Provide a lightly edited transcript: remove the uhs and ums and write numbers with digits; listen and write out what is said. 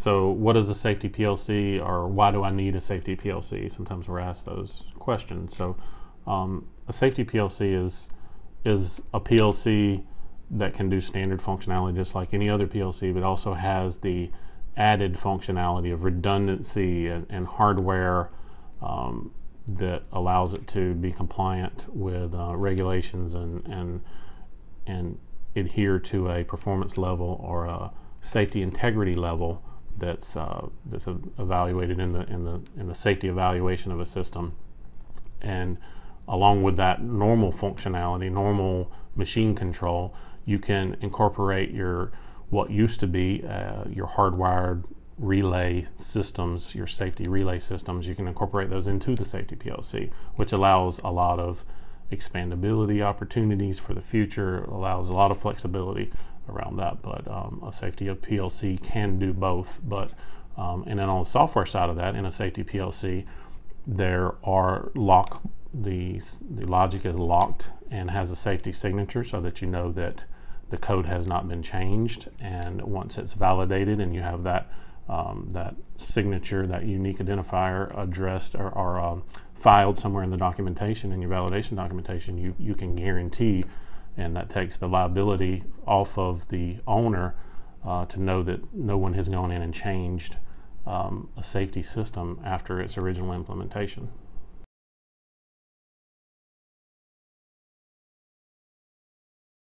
So what is a safety PLC, or why do I need a safety PLC? Sometimes we're asked those questions. So a safety PLC is a PLC that can do standard functionality just like any other PLC, but also has the added functionality of redundancy and hardware that allows it to be compliant with regulations and adhere to a performance level or a safety integrity level that's evaluated in the safety evaluation of a system. And along with that normal functionality, normal machine control, you can incorporate what used to be your hardwired relay systems, your safety relay systems. You can incorporate those into the safety PLC, which allows a lot of expandability opportunities for the future, allows a lot of flexibility around that. But a safety PLC can do both. But and then on the software side of that, in a safety PLC, there are the logic is locked and has a safety signature, so that you know that the code has not been changed. And once it's validated and you have that that signature, that unique identifier addressed or filed somewhere in the documentation, in your validation documentation, you can guarantee, and that takes the liability off of the owner to know that no one has gone in and changed a safety system after its original implementation.